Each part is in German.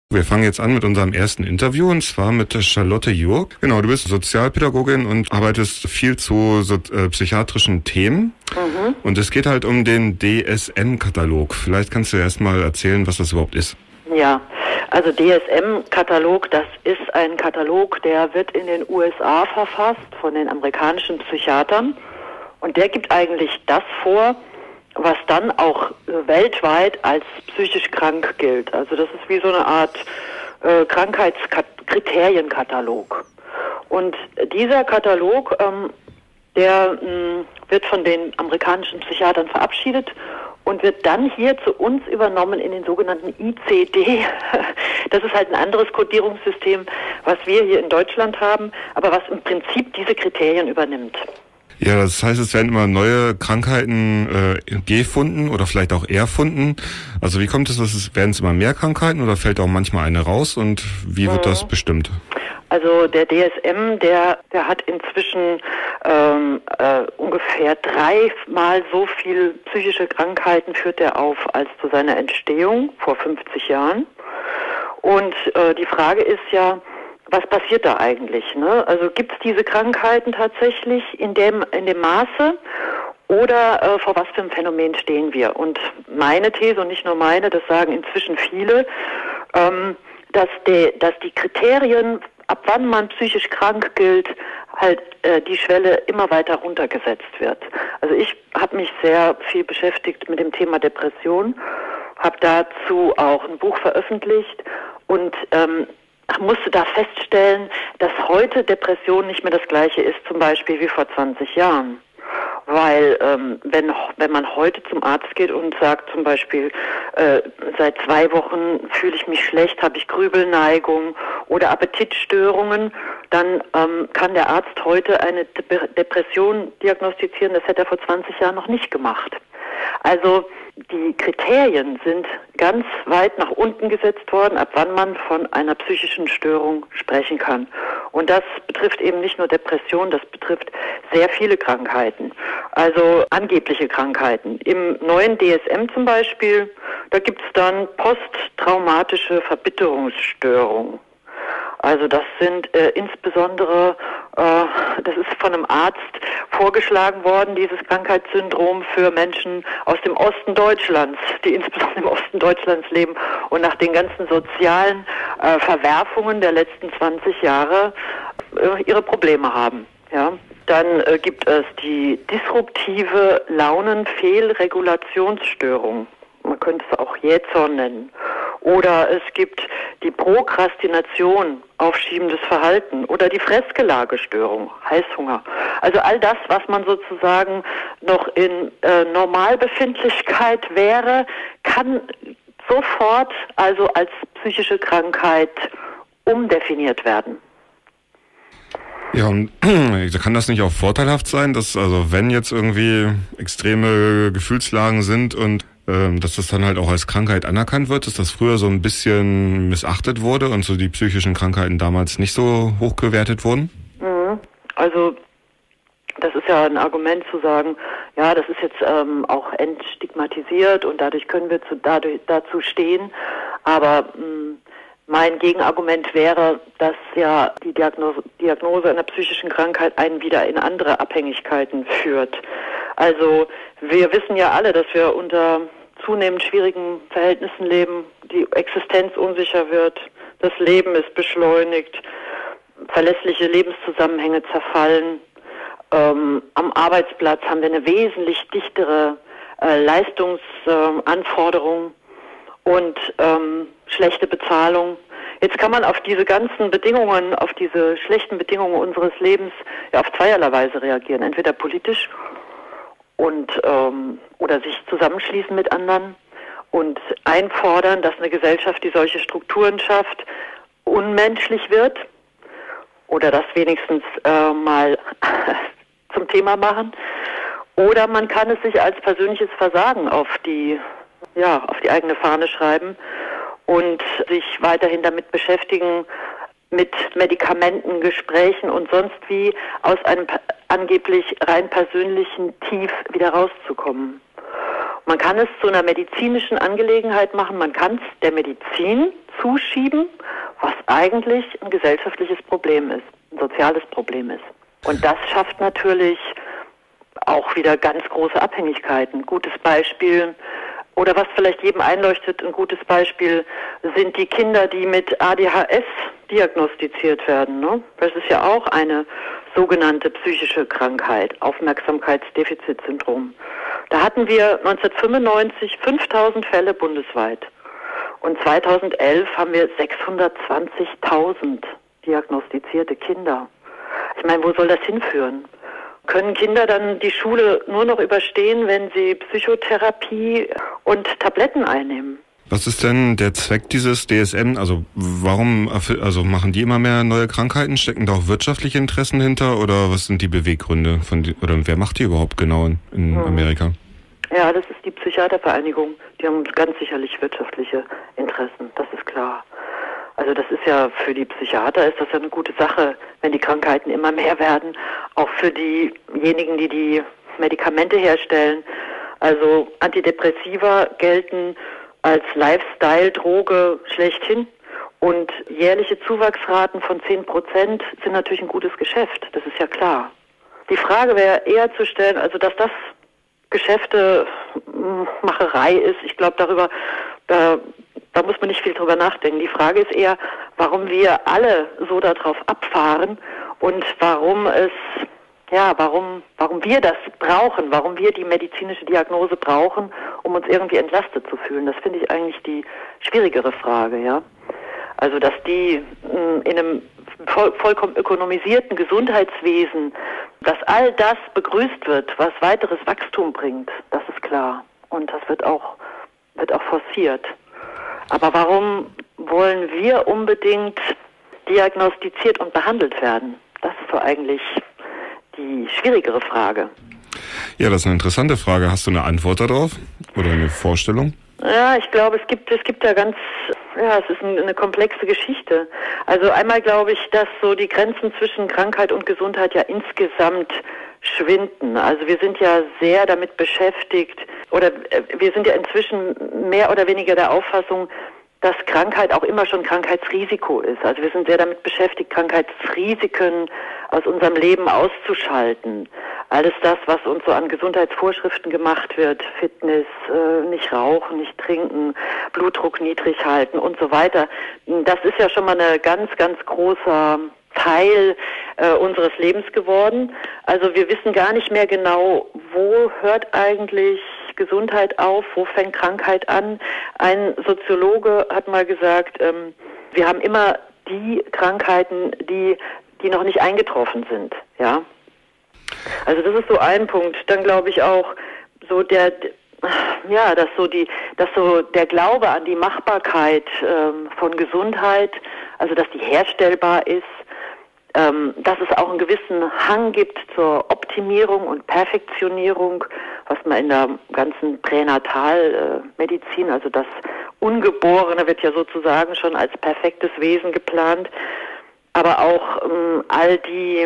Wir fangen jetzt an mit unserem ersten Interview und zwar mit Charlotte Jurk. Genau, du bist Sozialpädagogin und arbeitest viel zu psychiatrischen Themen. Und es geht halt um den DSM-Katalog. Vielleicht kannst du erst mal erzählen, was das überhaupt ist. Ja, also DSM-Katalog, das ist ein Katalog, der wird in den USA verfasst von den amerikanischen Psychiatern. Und der gibt eigentlich das vor, was dann auch weltweit als psychisch krank gilt. Also das ist wie so eine Art Krankheitskriterienkatalog. Und dieser Katalog, der wird von den amerikanischen Psychiatern verabschiedet und wird dann hier zu uns übernommen in den sogenannten ICD. Das ist halt ein anderes Kodierungssystem, was wir hier in Deutschland haben, aber was im Prinzip diese Kriterien übernimmt. Ja, das heißt, es werden immer neue Krankheiten gefunden oder vielleicht auch erfunden. Also wie kommt es, werden es immer mehr Krankheiten oder fällt auch manchmal eine raus und wie wird das bestimmt? Also der DSM, der hat inzwischen ungefähr 3-mal so viel psychische Krankheiten führt er auf als zu seiner Entstehung vor 50 Jahren. Und die Frage ist ja, was passiert da eigentlich? Ne? Also gibt es diese Krankheiten tatsächlich in dem Maße oder vor was für einem Phänomen stehen wir? Und meine These, und nicht nur meine, das sagen inzwischen viele, dass die Kriterien, ab wann man psychisch krank gilt, halt die Schwelle immer weiter runtergesetzt wird. Also ich habe mich sehr viel beschäftigt mit dem Thema Depression, habe dazu auch ein Buch veröffentlicht und musste da feststellen, dass heute Depression nicht mehr das Gleiche ist, zum Beispiel wie vor 20 Jahren. Weil wenn man heute zum Arzt geht und sagt zum Beispiel, seit 2 Wochen fühle ich mich schlecht, habe ich Grübelneigung oder Appetitstörungen, dann kann der Arzt heute eine Depression diagnostizieren, das hätte er vor 20 Jahren noch nicht gemacht. Also die Kriterien sind ganz weit nach unten gesetzt worden, ab wann man von einer psychischen Störung sprechen kann. Und das betrifft eben nicht nur Depression, das betrifft sehr viele Krankheiten, also angebliche Krankheiten. Im neuen DSM zum Beispiel, da gibt es dann posttraumatische Verbitterungsstörungen. Also das sind insbesondere, das ist von einem Arzt vorgeschlagen worden, dieses Krankheitssyndrom für Menschen aus dem Osten Deutschlands, die insbesondere im Osten Deutschlands leben und nach den ganzen sozialen Verwerfungen der letzten 20 Jahre ihre Probleme haben. Ja. Dann gibt es die disruptive Launenfehlregulationsstörung. Man könnte es auch Jähzorn nennen. Oder es gibt die Prokrastination, aufschiebendes Verhalten oder die Fressgelagestörung, Heißhunger. Also all das, was man sozusagen noch in Normalbefindlichkeit wäre, kann sofort also als psychische Krankheit umdefiniert werden. Ja, und kann das nicht auch vorteilhaft sein, dass also wenn jetzt irgendwie extreme Gefühlslagen sind und dass das dann halt auch als Krankheit anerkannt wird, dass das früher so ein bisschen missachtet wurde und so die psychischen Krankheiten damals nicht so hoch gewertet wurden? Also das ist ja ein Argument zu sagen, ja, das ist jetzt auch entstigmatisiert und dadurch können wir dazu stehen, aber mein Gegenargument wäre, dass ja die Diagnose einer psychischen Krankheit einen wieder in andere Abhängigkeiten führt. Also wir wissen ja alle, dass wir unter zunehmend schwierigen Verhältnissen leben, die Existenz unsicher wird, das Leben ist beschleunigt, verlässliche Lebenszusammenhänge zerfallen. Am Arbeitsplatz haben wir eine wesentlich dichtere Leistungsanforderung und schlechte Bezahlung. Jetzt kann man auf diese ganzen Bedingungen, auf diese schlechten Bedingungen unseres Lebens ja auf zweierlei Weise reagieren. Entweder politisch und oder sich zusammenschließen mit anderen und einfordern, dass eine Gesellschaft, die solche Strukturen schafft, unmenschlich wird oder das wenigstens mal zum Thema machen. Oder man kann es sich als persönliches Versagen auf die eigene Fahne schreiben und sich weiterhin damit beschäftigen, mit Medikamenten, Gesprächen und sonst wie aus einem angeblich rein persönlichen Tief wieder rauszukommen. Man kann es zu einer medizinischen Angelegenheit machen, man kann es der Medizin zuschieben, was eigentlich ein gesellschaftliches Problem ist, ein soziales Problem ist. Und das schafft natürlich auch wieder ganz große Abhängigkeiten. Gutes Beispiel, oder was vielleicht jedem einleuchtet, ein gutes Beispiel sind die Kinder, die mit ADHS diagnostiziert werden. Ne? Das ist ja auch eine sogenannte psychische Krankheit, Aufmerksamkeitsdefizitsyndrom. Da hatten wir 1995 5000 Fälle bundesweit und 2011 haben wir 620.000 diagnostizierte Kinder. Ich meine, wo soll das hinführen? Können Kinder dann die Schule nur noch überstehen, wenn sie Psychotherapie und Tabletten einnehmen? Was ist denn der Zweck dieses DSM? Also warum machen die immer mehr neue Krankheiten? Stecken da auch wirtschaftliche Interessen hinter oder was sind die Beweggründe oder wer macht die überhaupt genau in Amerika? Ja, das ist die Psychiatervereinigung. Die haben ganz sicherlich wirtschaftliche Interessen, das ist klar. Also das ist ja für die Psychiater ist das ja eine gute Sache, wenn die Krankheiten immer mehr werden. Auch für diejenigen, die die Medikamente herstellen. Also Antidepressiva gelten als Lifestyle-Droge schlechthin. Und jährliche Zuwachsraten von 10% sind natürlich ein gutes Geschäft. Das ist ja klar. Die Frage wäre eher zu stellen, also dass das Geschäftemacherei ist. Ich glaube, da muss man nicht viel drüber nachdenken. Die Frage ist eher, warum wir alle so darauf abfahren und warum wir das brauchen, warum wir die medizinische Diagnose brauchen, um uns irgendwie entlastet zu fühlen. Das finde ich eigentlich die schwierigere Frage, ja. Also, dass die in einem vollkommen ökonomisierten Gesundheitswesen, dass all das begrüßt wird, was weiteres Wachstum bringt, das ist klar. Und das wird auch forciert. Aber warum wollen wir unbedingt diagnostiziert und behandelt werden? Das ist so eigentlich die schwierigere Frage. Ja, das ist eine interessante Frage. Hast du eine Antwort darauf oder eine Vorstellung? Ja, ich glaube, es gibt da es ist eine komplexe Geschichte. Also einmal glaube ich, dass so die Grenzen zwischen Krankheit und Gesundheit ja insgesamt schwinden. Also wir sind ja sehr damit beschäftigt, oder wir sind ja inzwischen mehr oder weniger der Auffassung, dass Krankheit auch immer schon Krankheitsrisiko ist. Also wir sind sehr damit beschäftigt, Krankheitsrisiken aus unserem Leben auszuschalten. Alles das, was uns so an Gesundheitsvorschriften gemacht wird, Fitness, nicht rauchen, nicht trinken, Blutdruck niedrig halten und so weiter, das ist ja schon mal ein ganz, ganz großer Teil unseres Lebens geworden. Also wir wissen gar nicht mehr genau, wo hört eigentlich Gesundheit auf, wo fängt Krankheit an. Ein Soziologe hat mal gesagt, wir haben immer die Krankheiten, die noch nicht eingetroffen sind, ja. Also das ist so ein Punkt. Dann glaube ich auch so dass der Glaube an die Machbarkeit von Gesundheit, also dass die herstellbar ist, dass es auch einen gewissen Hang gibt zur Optimierung und Perfektionierung, was man in der ganzen Pränatalmedizin, also das Ungeborene wird ja sozusagen schon als perfektes Wesen geplant, aber auch all die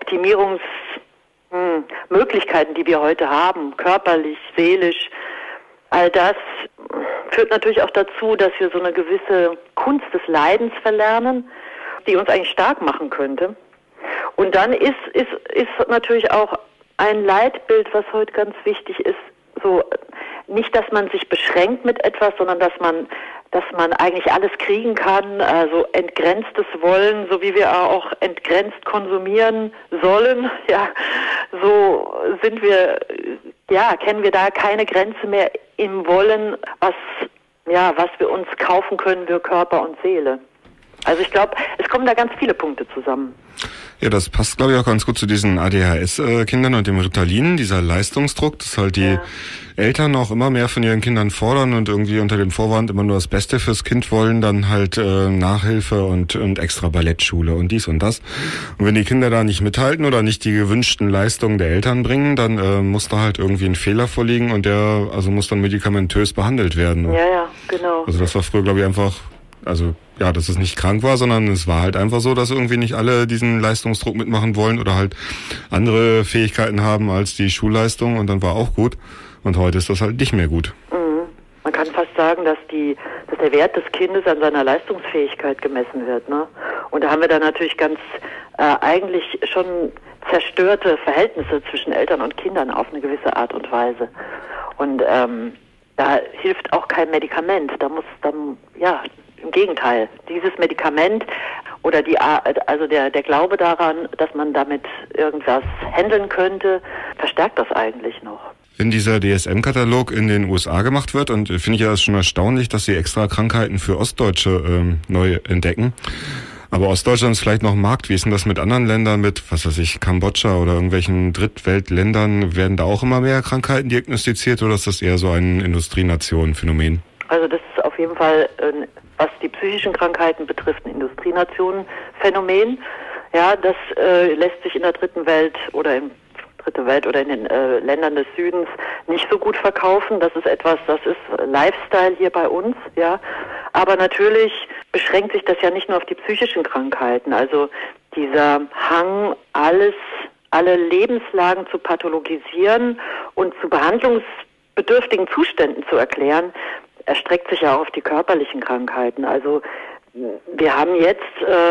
Optimierungsmöglichkeiten, die wir heute haben, körperlich, seelisch, all das führt natürlich auch dazu, dass wir so eine gewisse Kunst des Leidens verlernen, die uns eigentlich stark machen könnte. Und dann ist natürlich auch ein Leitbild, was heute ganz wichtig ist, so nicht, dass man sich beschränkt mit etwas, sondern dass man eigentlich alles kriegen kann, also entgrenztes Wollen, so wie wir auch entgrenzt konsumieren sollen, ja, so kennen wir da keine Grenze mehr im Wollen, was wir uns kaufen können für Körper und Seele. Also ich glaube, es kommen da ganz viele Punkte zusammen. Ja, das passt, glaube ich, auch ganz gut zu diesen ADHS-Kindern und dem Ritalin, dieser Leistungsdruck, dass halt die Eltern auch immer mehr von ihren Kindern fordern und irgendwie unter dem Vorwand immer nur das Beste fürs Kind wollen, dann halt Nachhilfe und extra Ballettschule und dies und das. Und wenn die Kinder da nicht mithalten oder nicht die gewünschten Leistungen der Eltern bringen, dann muss da halt irgendwie ein Fehler vorliegen und der muss dann medikamentös behandelt werden. Ja, genau. Also das war früher, glaube ich, einfach, also ja, dass es nicht krank war, sondern es war halt einfach so, dass irgendwie nicht alle diesen Leistungsdruck mitmachen wollen oder halt andere Fähigkeiten haben als die Schulleistung und dann war auch gut. Und heute ist das halt nicht mehr gut. Man kann fast sagen, dass der Wert des Kindes an seiner Leistungsfähigkeit gemessen wird, ne? Und da haben wir dann natürlich ganz eigentlich schon zerstörte Verhältnisse zwischen Eltern und Kindern auf eine gewisse Art und Weise. Und da hilft auch kein Medikament. Im Gegenteil, dieses Medikament oder der Glaube daran, dass man damit irgendwas handeln könnte, verstärkt das eigentlich noch. Wenn dieser DSM-Katalog in den USA gemacht wird, und finde ich ja schon erstaunlich, dass sie extra Krankheiten für Ostdeutsche neu entdecken. Aber Ostdeutschland ist vielleicht noch ein Markt. Wie ist denn das mit anderen Ländern, mit, was weiß ich, Kambodscha oder irgendwelchen Drittweltländern? Werden da auch immer mehr Krankheiten diagnostiziert oder ist das eher so ein Industrienationen-Phänomen? Also das ist auf jeden Fall, was die psychischen Krankheiten betrifft, ein Industrienationen-Phänomen. Ja, das lässt sich in der Dritte Welt oder in den Ländern des Südens nicht so gut verkaufen. Das ist Lifestyle hier bei uns, ja. Aber natürlich beschränkt sich das ja nicht nur auf die psychischen Krankheiten. Also dieser Hang, alle Lebenslagen zu pathologisieren und zu behandlungsbedürftigen Zuständen zu erklären, erstreckt sich ja auch auf die körperlichen Krankheiten. Also wir haben jetzt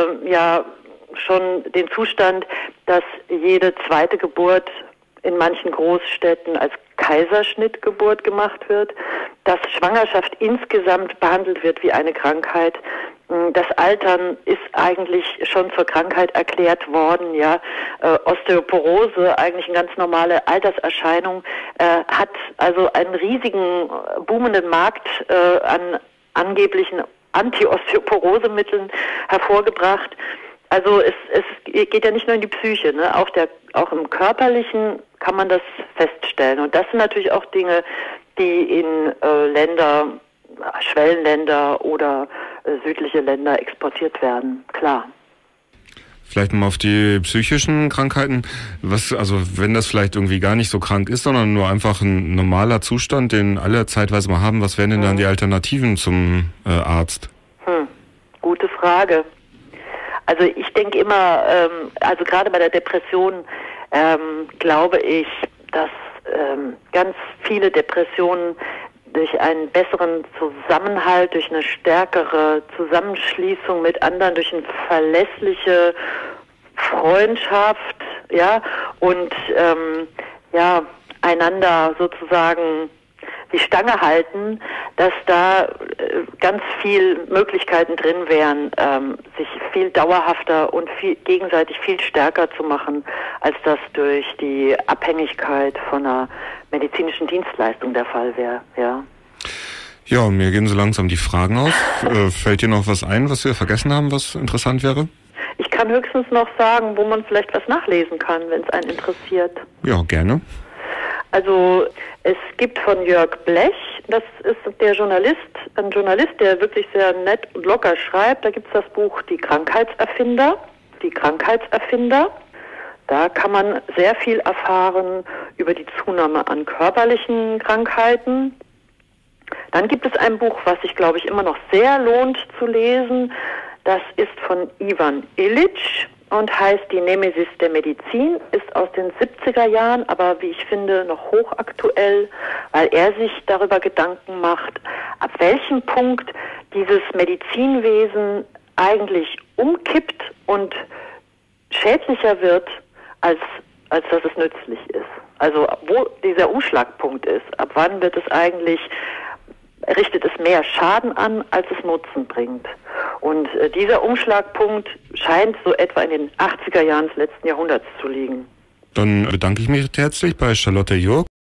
schon den Zustand, dass jede zweite Geburt in manchen Großstädten als Kaiserschnittgeburt gemacht wird, dass Schwangerschaft insgesamt behandelt wird wie eine Krankheit. Das Altern ist eigentlich schon zur Krankheit erklärt worden, ja. Osteoporose, eigentlich eine ganz normale Alterserscheinung, hat also einen riesigen, boomenden Markt an angeblichen Anti-Osteoporose-Mitteln hervorgebracht. Also es geht ja nicht nur in die Psyche, ne? Auch im Körperlichen kann man das feststellen. Und das sind natürlich auch Dinge, die in Schwellenländer oder südliche Länder exportiert werden, klar. Vielleicht mal auf die psychischen Krankheiten. Wenn das vielleicht irgendwie gar nicht so krank ist, sondern nur einfach ein normaler Zustand, den alle zeitweise mal haben, was wären denn dann die Alternativen zum Arzt? Gute Frage. Also ich denke immer, gerade bei der Depression glaube ich, dass ganz viele Depressionen durch einen besseren Zusammenhalt, durch eine stärkere Zusammenschließung mit anderen, durch eine verlässliche Freundschaft, ja, und einander sozusagen die Stange halten, dass da ganz viel Möglichkeiten drin wären, sich viel dauerhafter und gegenseitig viel stärker zu machen, als das durch die Abhängigkeit von einer medizinischen Dienstleistung der Fall wäre, ja. Ja, mir gehen so langsam die Fragen aus. Fällt dir noch was ein, was wir vergessen haben, was interessant wäre? Ich kann höchstens noch sagen, wo man vielleicht was nachlesen kann, wenn es einen interessiert. Ja, gerne. Also es gibt von Jörg Blech, das ist ein Journalist, der wirklich sehr nett und locker schreibt. Da gibt es das Buch Die Krankheitserfinder. Da kann man sehr viel erfahren über die Zunahme an körperlichen Krankheiten. Dann gibt es ein Buch, was sich, glaube ich, immer noch sehr lohnt zu lesen. Das ist von Ivan Illich und heißt Die Nemesis der Medizin, ist aus den 70er Jahren, aber wie ich finde noch hochaktuell, weil er sich darüber Gedanken macht, ab welchem Punkt dieses Medizinwesen eigentlich umkippt und schädlicher wird, als dass es nützlich ist. Also wo dieser Umschlagpunkt ist, ab wann richtet es mehr Schaden an, als es Nutzen bringt. Und dieser Umschlagpunkt scheint so etwa in den 80er Jahren des letzten Jahrhunderts zu liegen. Dann bedanke ich mich herzlich bei Charlotte Jurk.